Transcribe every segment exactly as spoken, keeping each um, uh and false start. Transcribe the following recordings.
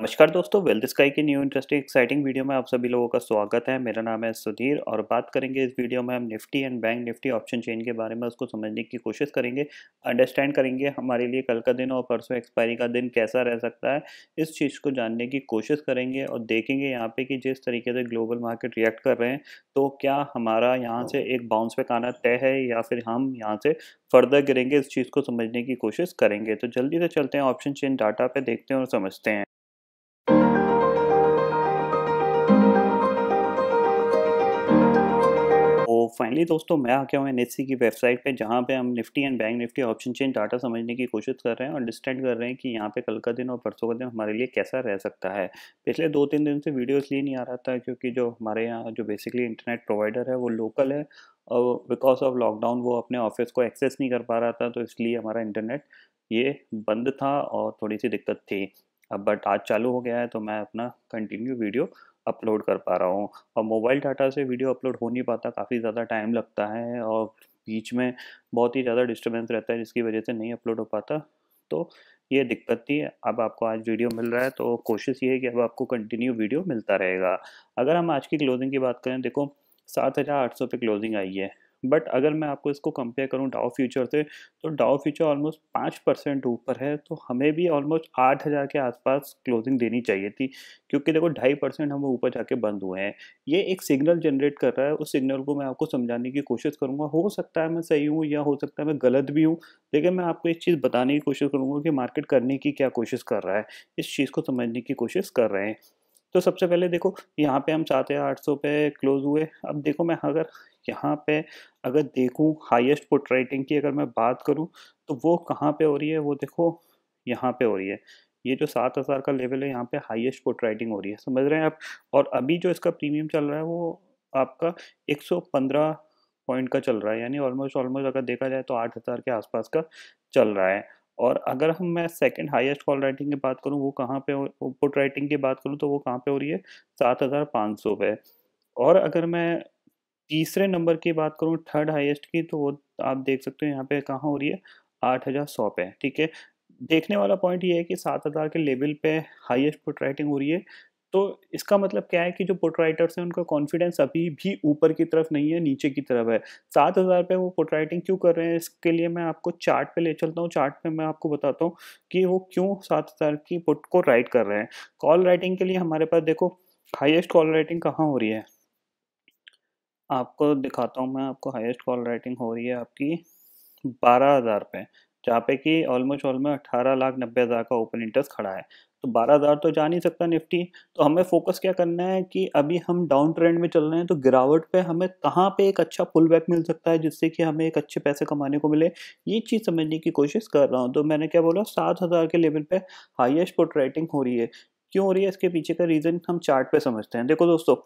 नमस्कार दोस्तों, wealth sky की न्यू इंटरेस्टिंग एक्साइटिंग वीडियो में आप सभी लोगों का स्वागत है। मेरा नाम है सुधीर और बात करेंगे इस वीडियो में हम Nifty and bank Nifty option chain के बारे में उसको समझने की कोशिश करेंगे, अंडरस्टैंड करेंगे हमारे लिए कल का दिन और परसों एक्सपायरी का दिन कैसा रह सकता है। इस चीज़ को जानने की कोशिश करेंगे और देखेंगे यहाँ पे कि जिस तरीके से ग्लोबल मार्केट रिएक्ट कर रहे हैं तो क्या हमारा यहाँ से एक बाउंस बैक आना तय है या फिर हम यहाँ से फर्दर गिरेंगे। इस चीज़ को समझने की कोशिश करेंगे। तो जल्दी से चलते हैं ऑप्शन चेन डाटा पे, देखते हैं और समझते हैं। तो फाइनली दोस्तों मैं आ गया हूँ एनएससी की वेबसाइट पे, जहाँ पे हम Nifty and bank Nifty option chain data समझने की कोशिश कर रहे हैं और अंडरस्टैंड कर रहे हैं कि यहाँ पे कल का दिन और परसों का दिन हमारे लिए कैसा रह सकता है। पिछले दो तीन दिन से वीडियो इसलिए नहीं आ रहा था क्योंकि जो हमारे यहाँ जो बेसिकली इंटरनेट प्रोवाइडर है वो लोकल है और बिकॉज ऑफ लॉकडाउन वो अपने ऑफिस को एक्सेस नहीं कर पा रहा था, तो इसलिए हमारा इंटरनेट ये बंद था और थोड़ी सी दिक्कत थी। अब बट आज चालू हो गया है तो मैं अपना कंटिन्यू वीडियो अपलोड कर पा रहा हूँ। और मोबाइल डाटा से वीडियो अपलोड हो नहीं पाता, काफ़ी ज़्यादा टाइम लगता है और बीच में बहुत ही ज़्यादा डिस्टर्बेंस रहता है जिसकी वजह से नहीं अपलोड हो पाता। तो ये दिक्कत थी। अब आपको आज वीडियो मिल रहा है तो कोशिश ये है कि अब आपको कंटिन्यू वीडियो मिलता रहेगा। अगर हम आज की क्लोजिंग की बात करें, देखो सात हज़ार आठ सौ पे क्लोजिंग आई है। बट अगर मैं आपको इसको कंपेयर करूं डाउ फ्यूचर से, तो डाउ फ्यूचर ऑलमोस्ट पाँच परसेंट ऊपर है, तो हमें भी ऑलमोस्ट आठ हज़ार के आसपास क्लोजिंग देनी चाहिए थी क्योंकि देखो ढाई परसेंट हम ऊपर जाके बंद हुए हैं। ये एक सिग्नल जनरेट कर रहा है, उस सिग्नल को मैं आपको समझाने की कोशिश करूंगा। हो सकता है मैं सही हूँ या हो सकता है मैं गलत भी हूँ, लेकिन मैं आपको एक चीज़ बताने की कोशिश करूंगा कि मार्केट करने की क्या कोशिश कर रहा है, इस चीज़ को समझने की कोशिश कर रहे हैं। तो सबसे पहले देखो यहाँ पे हम सात हज़ार आठ सौ पे क्लोज हुए। अब देखो मैं अगर यहाँ पे अगर देखूँ हाईएस्ट पुट राइटिंग की अगर मैं बात करूँ तो वो कहाँ पे हो रही है, वो देखो यहाँ पे हो रही है। ये जो सात हज़ार का लेवल है यहाँ पे हाईएस्ट पुट राइटिंग हो रही है, समझ रहे हैं आप। और अभी जो इसका प्रीमियम चल रहा है वो आपका एक सौ पंद्रह पॉइंट का चल रहा है, यानी ऑलमोस्ट ऑलमोस्ट अगर देखा जाए तो आठ हज़ार के आसपास का चल रहा है। और अगर हम मैं सेकंड हाईएस्ट कॉल राइटिंग की बात करूँ वो कहाँ पे हो, पुट राइटिंग की बात करूँ तो वो कहाँ पे हो रही है, सात हज़ार पाँच सौ पे। और अगर मैं तीसरे नंबर की बात करूँ थर्ड हाईएस्ट की, तो वो आप देख सकते हो यहाँ पे कहाँ हो रही है, आठ हज़ार सौ पे। ठीक है, देखने वाला पॉइंट ये है कि सात हज़ार के लेवल पे हाईएस्ट पुट राइटिंग हो रही है, तो इसका मतलब क्या है कि जो पुट राइटर्स हैं उनका कॉन्फिडेंस अभी भी ऊपर की तरफ नहीं है, नीचे की तरफ है। सात हज़ार पे वो पुट राइटिंग क्यों कर रहे हैं, इसके लिए मैं आपको चार्ट पे ले चलता हूँ। चार्ट पे मैं आपको बताता हूँ कि वो क्यों सात हज़ार की पुट को राइट कर रहे हैं। कॉल राइटिंग के लिए हमारे पास देखो हाईएस्ट कॉल राइटिंग कहाँ हो रही है, आपको दिखाता हूँ मैं आपको। हाईएस्ट कॉल राइटिंग हो रही है आपकी बारह हज़ार पे, जहाँ पे कि ऑलमोस्ट ऑलमोस्ट अठारह लाख नब्बे हज़ार का ओपन इंटरेस्ट खड़ा है। तो बारह हज़ार तो जा नहीं सकता निफ्टी। तो हमें फोकस क्या करना है कि अभी हम डाउन ट्रेंड में चल रहे हैं, तो गिरावट पे हमें कहाँ पे एक अच्छा पुल बैक मिल सकता है जिससे कि हमें एक अच्छे पैसे कमाने को मिले, ये चीज़ समझने की कोशिश कर रहा हूँ। तो मैंने क्या बोला, सात हज़ार के लेवल पे हाईएस्ट पुट राइटिंग हो रही है। क्यों हो रही है, इसके पीछे का रीज़न हम चार्ट पे समझते हैं। देखो दोस्तों,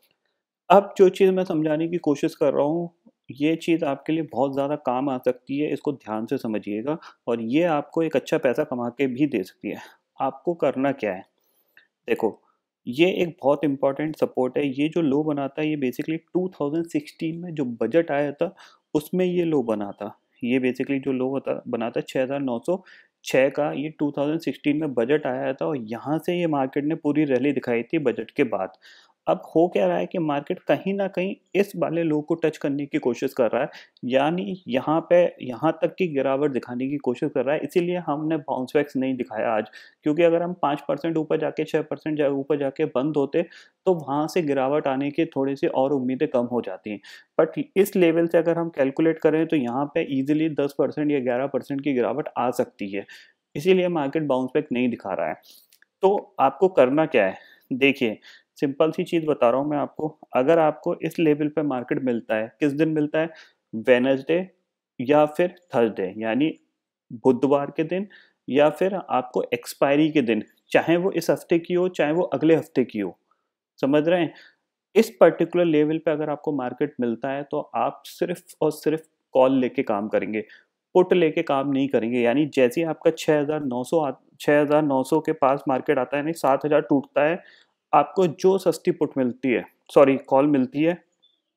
अब जो चीज़ मैं समझाने की कोशिश कर रहा हूँ, ये चीज़ आपके लिए बहुत ज़्यादा काम आ सकती है, इसको ध्यान से समझिएगा और ये आपको एक अच्छा पैसा कमा के भी दे सकती है। आपको करना क्या है, देखो ये एक बहुत इम्पोर्टेंट सपोर्ट है। ये जो लो बनाता है ये बेसिकली दो हज़ार सोलह में जो बजट आया था उसमें ये लो बना था। ये बेसिकली जो लो होता बना था छः हज़ार नौ सौ छः का, ये दो हज़ार सोलह में बजट आया था और यहाँ से ये मार्केट ने पूरी रैली दिखाई थी बजट के बाद। अब हो क्या रहा है कि मार्केट कहीं न कहीं इस वाले लो को टच करने की कोशिश कर रहा है, यानी यहाँ पे यहाँ तक की गिरावट दिखाने की कोशिश कर रहा है। इसीलिए हमने बाउंस बैक्स नहीं दिखाया आज, क्योंकि अगर हम पाँच परसेंट ऊपर जाके छह परसेंट जा ऊपर जाके बंद होते तो वहाँ से गिरावट आने की थोड़ी-सी और उम्मीदें कम हो जाती हैं। बट इस लेवल से अगर हम कैलकुलेट करें तो यहाँ पे ईज़िली दस परसेंट या ग्यारह परसेंट की गिरावट आ सकती है। इसीलिए मार्केट बाउंस बैक नहीं दिखा रहा है। तो आपको करना क्या है? देखिए, सिंपल सी चीज़ बता रहा हूँ मैं आपको। अगर आपको इस लेवल पे मार्केट मिलता है, किस दिन मिलता है? वेडनेसडे या फिर थर्सडे, यानी बुधवार के दिन या फिर आपको एक्सपायरी के दिन, चाहे वो इस हफ्ते की हो, चाहे वो अगले हफ्ते की हो। समझ रहे हैं? इस पर्टिकुलर लेवल पे अगर आपको मार्केट मिलता है तो आप सिर्फ़ और सिर्फ़ कॉल लेके काम करेंगे, पुट लेके काम नहीं करेंगे। यानी जैसे ही आपका छह हज़ार नौ सौ आ छह हज़ार नौ सौ के पास मार्केट आता है, यानी सात हज़ार टूटता है, आपको जो सस्ती पुट मिलती है, सॉरी कॉल मिलती है,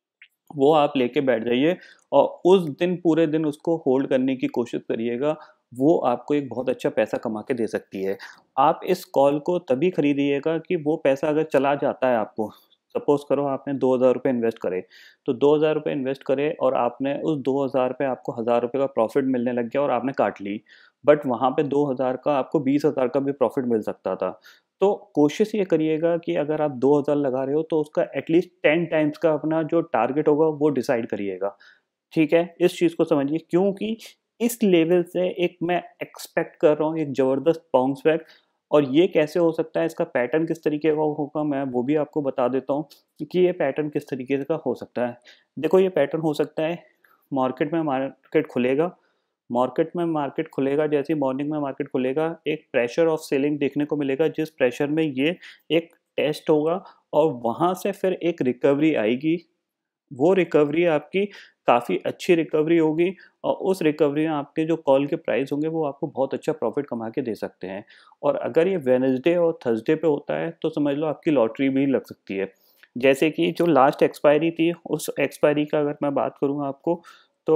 वो आप लेके बैठ जाइए और उस दिन पूरे दिन उसको होल्ड करने की कोशिश करिएगा वो आपको एक बहुत अच्छा पैसा कमा के दे सकती है। आप इस कॉल को तभी खरीदिएगा कि वो पैसा अगर चला जाता है आपको, सपोज़ करो आपने दो हज़ार रुपए इन्वेस्ट करे, तो दो हज़ार रुपए इन्वेस्ट करे और आपने उस दो हज़ार पे आपको हज़ार रुपए का प्रॉफ़िट मिलने लग गया और आपने काट ली। बट वहाँ पे दो हज़ार का आपको बीस हज़ार का भी प्रॉफ़िट मिल सकता था। तो कोशिश ये करिएगा कि अगर आप दो हज़ार लगा रहे हो तो उसका एटलीस्ट टेन टाइम्स का अपना जो टारगेट होगा वो डिसाइड करिएगा। ठीक है? इस चीज़ को समझिए, क्योंकि इस लेवल से एक मैं एक्सपेक्ट कर रहा हूँ एक ज़बरदस्त बाउंस बैक। और ये कैसे हो सकता है, इसका पैटर्न किस तरीके का होगा, मैं वो भी आपको बता देता हूँ कि ये पैटर्न किस तरीके का हो सकता है। देखो, ये पैटर्न हो सकता है, मार्केट में मार्केट खुलेगा, मार्केट में मार्केट खुलेगा जैसे ही मॉर्निंग में मार्केट खुलेगा, एक प्रेशर ऑफ सेलिंग देखने को मिलेगा, जिस प्रेशर में ये एक टेस्ट होगा और वहाँ से फिर एक रिकवरी आएगी। वो रिकवरी आपकी काफ़ी अच्छी रिकवरी होगी और उस रिकवरी में आपके जो कॉल के प्राइस होंगे वो आपको बहुत अच्छा प्रॉफिट कमा के दे सकते हैं। और अगर ये वेडनेसडे और थर्सडे पे होता है तो समझ लो आपकी लॉटरी भी लग सकती है। जैसे कि जो लास्ट एक्सपायरी थी, उस एक्सपायरी का अगर मैं बात करूँ आपको, तो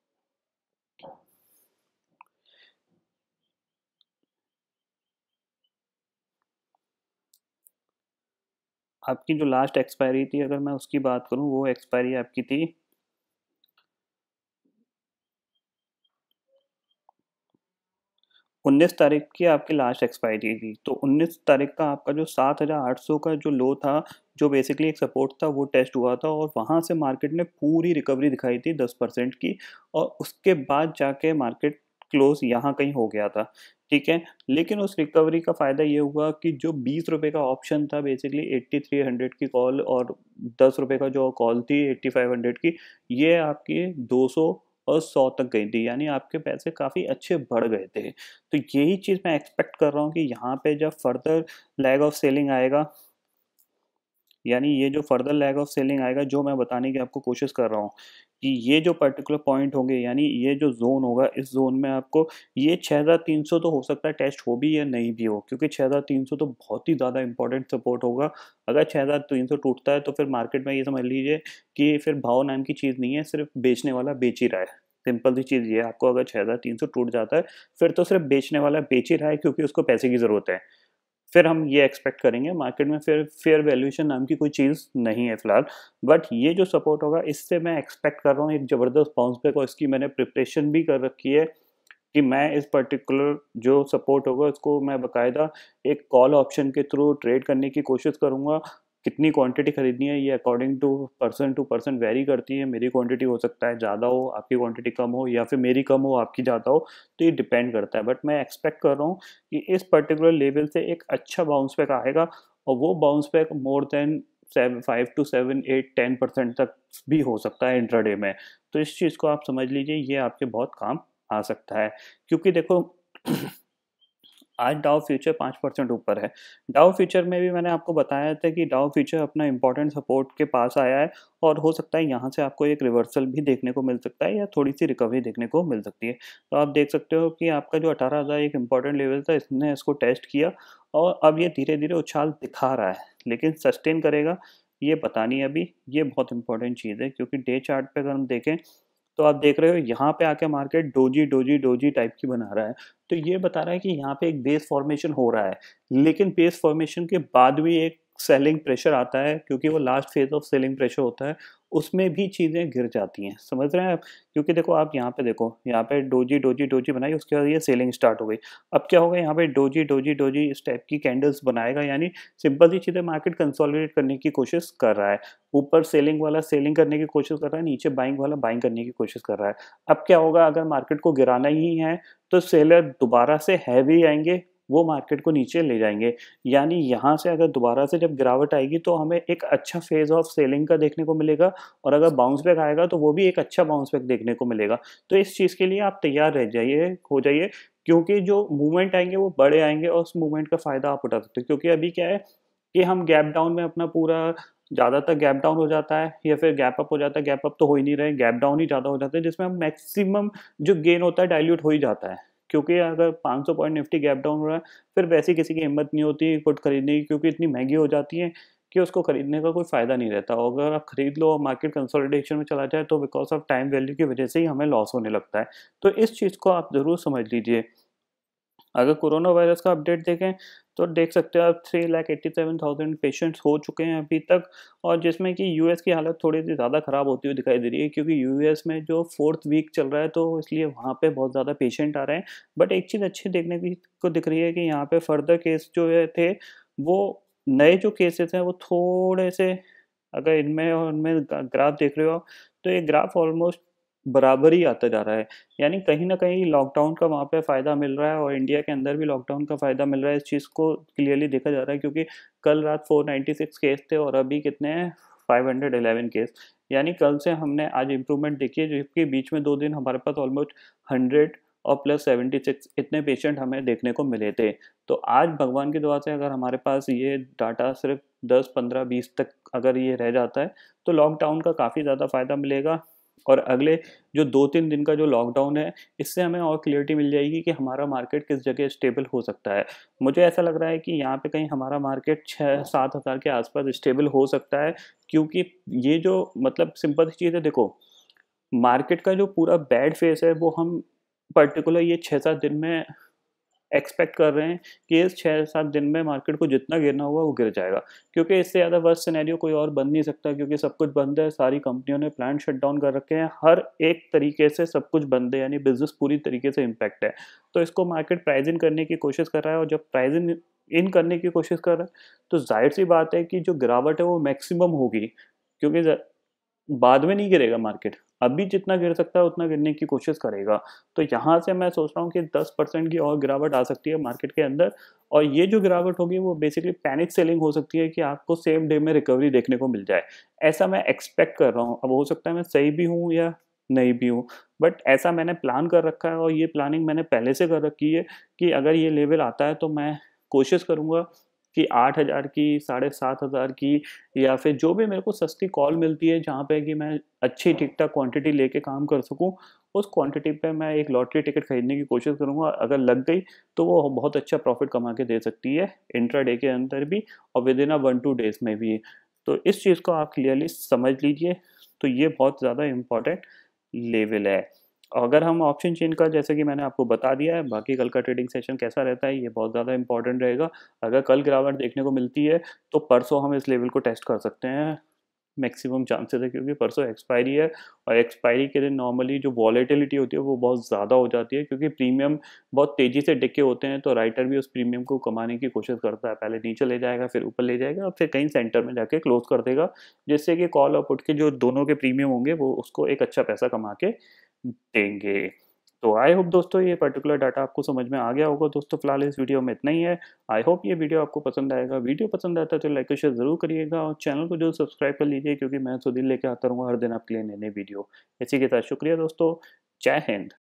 आपकी जो लास्ट एक्सपायरी थी अगर मैं उसकी बात करूँ, वो एक्सपायरी आपकी थी उन्नीस तारीख की आपकी लास्ट एक्सपायरी थी। तो उन्नीस तारीख का आपका जो सात हज़ार आठ सौ का जो लो था, जो बेसिकली एक सपोर्ट था, वो टेस्ट हुआ था और वहाँ से मार्केट ने पूरी रिकवरी दिखाई थी दस परसेंट की और उसके बाद जाके मार्केट क्लोज़ यहाँ कहीं हो गया था, ठीक है? लेकिन उस रिकवरी का फ़ायदा ये हुआ कि जो बीस रुपए का ऑप्शन था बेसिकली तिरासी सौ की कॉल और दस रुपए का जो कॉल थी पचासी सौ की, ये आपकी दो सौ और सौ तक गई थी, यानी आपके पैसे काफ़ी अच्छे बढ़ गए थे। तो यही चीज़ मैं एक्सपेक्ट कर रहा हूँ कि यहाँ पे जब फर्दर लैग ऑफ सेलिंग आएगा, यानी ये जो फर्दर लैग ऑफ सेलिंग आएगा, जो मैं बताने की आपको कोशिश कर रहा हूँ कि ये जो पर्टिकुलर पॉइंट होंगे, यानी ये जो ज़ोन होगा, इस ज़ोन में आपको ये छह हज़ार तीन सौ तो हो सकता है टेस्ट हो भी या नहीं भी हो, क्योंकि छह हज़ार तीन सौ तो बहुत ही ज़्यादा इंपॉर्टेंट सपोर्ट होगा। अगर छह हज़ार तीन सौ टूटता है तो फिर मार्केट में ये समझ लीजिए कि फिर भाव नाम की चीज़ नहीं है, सिर्फ बेचने वाला बेच ही रहा है। सिंपल सी चीज़ ये है, आपको अगर छह हज़ार तीन सौ टूट जाता है, फिर तो सिर्फ बेचने वाला बेच ही रहा है क्योंकि उसको पैसे की ज़रूरत है। फिर हम ये एक्सपेक्ट करेंगे मार्केट में फिर फेयर वैल्यूएशन नाम की कोई चीज़ नहीं है फिलहाल। बट ये जो सपोर्ट होगा, इससे मैं एक्सपेक्ट कर रहा हूँ एक ज़बरदस्त बाउंस बैक और इसकी मैंने प्रिपरेशन भी कर रखी है कि मैं इस पर्टिकुलर जो सपोर्ट होगा उसको मैं बाकायदा एक कॉल ऑप्शन के थ्रू ट्रेड करने की कोशिश करूँगा। कितनी क्वांटिटी खरीदनी है ये according to person to person vary करती है। मेरी क्वांटिटी हो सकता है ज़्यादा हो, आपकी क्वांटिटी कम हो, या फिर मेरी कम हो आपकी ज़्यादा हो, तो ये डिपेंड करता है। बट मैं एक्सपेक्ट कर रहा हूँ कि इस पर्टिकुलर लेवल से एक अच्छा बाउंस बैक आएगा और वो bounce back more than seven five two seven eight ten percent तक भी हो सकता है इंट्राडे में। तो इस चीज़ को आप समझ लीजिए, ये आपके बहुत काम आ सकता है। क्योंकि देखो आज डाउ फ्यूचर पाँच परसेंट ऊपर है। डाउ फ्यूचर में भी मैंने आपको बताया था कि डाउ फ्यूचर अपना इम्पोर्टेंट सपोर्ट के पास आया है और हो सकता है यहाँ से आपको एक रिवर्सल भी देखने को मिल सकता है या थोड़ी-सी रिकवरी देखने को मिल सकती है। तो आप देख सकते हो कि आपका जो अठारह हज़ार एक इम्पोर्टेंट लेवल था, इसने इसको टेस्ट किया और अब ये धीरे-धीरे उछाल दिखा रहा है। लेकिन सस्टेन करेगा, ये पता नहीं अभी। ये बहुत इम्पोर्टेंट चीज़ है क्योंकि डे चार्ट पे अगर हम देखें तो आप देख रहे हो यहाँ पे आके market doji, doji, doji type की बना रहा है। तो ये बता रहा है कि यहाँ पे एक बेस फॉर्मेशन हो रहा है, लेकिन बेस फॉर्मेशन के बाद भी एक सेलिंग प्रेशर आता है क्योंकि वो last phase of selling pressure होता है, उसमें भी चीज़ें गिर जाती हैं। समझ रहे हैं आप? क्योंकि देखो आप यहाँ पे देखो, यहाँ पे डोजी, डोजी, डोजी बनाई, उसके बाद ये सेलिंग स्टार्ट हो गई। अब क्या होगा, यहाँ पे डोजी, डोजी, डोजी इस टाइप की कैंडल्स बनाएगा, यानी सिंपल सी चीज़ है, मार्केट कंसोलिडेट करने की कोशिश कर रहा है। ऊपर सेलिंग वाला सेलिंग करने की कोशिश कर रहा है, नीचे बाइंग वाला बाइंग करने की कोशिश कर रहा है। अब क्या होगा, अगर मार्केट को गिराना ही है तो सेलर दोबारा से हैवी आएंगे, वो मार्केट को नीचे ले जाएंगे। यानी यहाँ से अगर दोबारा से जब गिरावट आएगी तो हमें एक अच्छा फेज ऑफ सेलिंग का देखने को मिलेगा और अगर बाउंस बैक आएगा तो वो भी एक अच्छा बाउंस बैक देखने को मिलेगा। तो इस चीज़ के लिए आप तैयार रह जाइए, हो जाइए, क्योंकि जो मूवमेंट आएंगे वो बड़े आएंगे और उस मूवमेंट का फ़ायदा आप उठा सकते हो। क्योंकि अभी क्या है कि हम गैप डाउन में अपना पूरा ज़्यादातर गैप डाउन हो जाता है या फिर गैप अप हो जाता है। गैप अप तो हो ही नहीं रहे, गैप डाउन ही ज़्यादा हो जाता है, जिसमें हम मैक्सिमम जो गेन होता है डाइल्यूट हो ही जाता है। क्योंकि अगर पाँच सौ पॉइंट निफ्टी गैप डाउन हो रहा है, फिर वैसे किसी की हिम्मत नहीं होती पुट खरीदने की, क्योंकि इतनी महंगी हो जाती है कि उसको खरीदने का कोई फ़ायदा नहीं रहता, और अगर आप खरीद लो और मार्केट कंसोलिडेशन में चला जाए तो बिकॉज़ ऑफ टाइम वैल्यू की वजह से ही हमें लॉस होने लगता है। तो इस चीज़ को आप ज़रूर समझ लीजिए। अगर कोरोना वायरस का अपडेट देखें तो देख सकते हो आप three lakh eighty seven thousand patients हो चुके हैं अभी तक, और जिसमें कि यूएस की हालत थोड़ी सी ज़्यादा ख़राब होती हुई दिखाई दे रही है, क्योंकि यूएस में जो फोर्थ वीक चल रहा है तो इसलिए वहाँ पे बहुत ज़्यादा पेशेंट आ रहे हैं। बट एक चीज़ अच्छी देखने की को दिख रही है कि यहाँ पे फर्दर केस जो है थे, वो नए जो केसेस हैं वो थोड़े से, अगर इनमें और उनमें ग्राफ देख रहे हो आप, तो ये ग्राफ ऑलमोस्ट बराबर ही आता जा रहा है। यानी कहीं न कहीं लॉकडाउन का वहाँ पे फ़ायदा मिल रहा है और इंडिया के अंदर भी लॉकडाउन का फ़ायदा मिल रहा है। इस चीज़ को क्लियरली देखा जा रहा है, क्योंकि कल रात फोर नाइंटी सिक्स केस थे और अभी कितने हैं, फाइव हंड्रेड इलेवन केस। यानी कल से हमने आज इम्प्रूवमेंट देखी है, जबकि बीच में दो दिन हमारे पास ऑलमोस्ट हंड्रेड और प्लस सेवेंटी सिक्स इतने पेशेंट हमें देखने को मिले थे। तो आज भगवान की दुआ से अगर हमारे पास ये डाटा सिर्फ दस, पंद्रह, बीस तक अगर ये रह जाता है, तो लॉकडाउन का काफ़ी ज़्यादा फ़ायदा मिलेगा। और अगले जो दो तीन दिन का जो लॉकडाउन है, इससे हमें और क्लियरिटी मिल जाएगी कि हमारा मार्केट किस जगह स्टेबल हो सकता है। मुझे ऐसा लग रहा है कि यहाँ पे कहीं हमारा मार्केट छह सात हज़ार के आसपास स्टेबल हो सकता है, क्योंकि ये जो मतलब सिंपल सी चीज़ है, देखो, मार्केट का जो पूरा बैड फेस है वो हम पर्टिकुलर ये छह सात दिन में एक्सपेक्ट कर रहे हैं कि इस छह सात दिन में मार्केट को जितना गिरना होगा वो गिर जाएगा, क्योंकि इससे ज़्यादा वर्स्ट सिनेरियो कोई और बन नहीं सकता, क्योंकि सब कुछ बंद है, सारी कंपनियों ने प्लांट शट डाउन कर रखे हैं, हर एक तरीके से सब कुछ बंद है, यानी बिज़नेस पूरी तरीके से इम्पैक्ट है। तो इसको मार्केट प्राइस इन करने की कोशिश कर रहा है, और जब प्राइस इन इन करने की कोशिश कर रहा है, तो ज़ाहिर-सी बात है कि जो गिरावट है वो मैक्सिमम होगी, क्योंकि ज बाद में नहीं गिरेगा मार्केट। अभी जितना गिर सकता है उतना गिरने की कोशिश करेगा। तो यहाँ से मैं सोच रहा हूँ कि दस परसेंट की और गिरावट आ सकती है मार्केट के अंदर, और ये जो गिरावट होगी वो बेसिकली पैनिक सेलिंग हो सकती है कि आपको सेम डे में रिकवरी देखने को मिल जाए। ऐसा मैं एक्सपेक्ट कर रहा हूँ। अब हो सकता है मैं सही भी हूँ या नहीं भी हूँ, बट ऐसा मैंने प्लान कर रखा है, और ये प्लानिंग मैंने पहले से कर रखी है कि अगर ये लेवल आता है तो मैं कोशिश करूँगा कि आठ हज़ार की, साढ़े सात हज़ार की, या फिर जो भी मेरे को सस्ती कॉल मिलती है जहाँ पे कि मैं अच्छी ठीक-ठाक क्वांटिटी लेके काम कर सकूँ, उस क्वांटिटी पे मैं एक लॉटरी टिकट खरीदने की कोशिश करूँगा। अगर लग गई तो वो बहुत अच्छा प्रॉफ़िट कमा के दे सकती है इंट्राडे के अंदर भी, और within a one two days में भी। तो इस चीज़ को आप क्लियरली समझ लीजिए। तो ये बहुत ज़्यादा इम्पोर्टेंट लेवल है। अगर हम ऑप्शन चेन का, जैसे कि मैंने आपको बता दिया है, बाकी कल का ट्रेडिंग सेशन कैसा रहता है ये बहुत ज़्यादा इम्पोर्टेंट रहेगा। अगर कल गिरावट देखने को मिलती है तो परसों हम इस लेवल को टेस्ट कर सकते हैं, मैक्सिमम चांसेस है, क्योंकि परसों एक्सपायरी है, और एक्सपायरी के दिन नॉर्मली जो वॉलेटिलिटी होती है वो बहुत ज़्यादा हो जाती है, क्योंकि प्रीमियम बहुत तेज़ी से डिके होते हैं, तो राइटर भी उस प्रीमियम को कमाने की कोशिश करता है। पहले नीचे ले जाएगा, फिर ऊपर ले जाएगा, और फिर कहीं सेंटर में जाके क्लोज़ कर देगा, जिससे कि कॉल और पुट के जो दोनों के प्रीमियम होंगे वो उसको एक अच्छा पैसा कमा के देंगे। तो आई होप दोस्तों ये पर्टिकुलर डाटा आपको समझ में आ गया होगा। दोस्तों फिलहाल इस वीडियो में इतना ही है। आई होप ये वीडियो आपको पसंद आएगा। वीडियो पसंद आता है तो लाइक और शेयर ज़रूर करिएगा, और चैनल को जो सब्सक्राइब कर लीजिए, क्योंकि मैं सुधीर लेके आता रहूँगा हर दिन आपके लिए नए-नए वीडियो। इसी के साथ शुक्रिया दोस्तों। जय हिंद।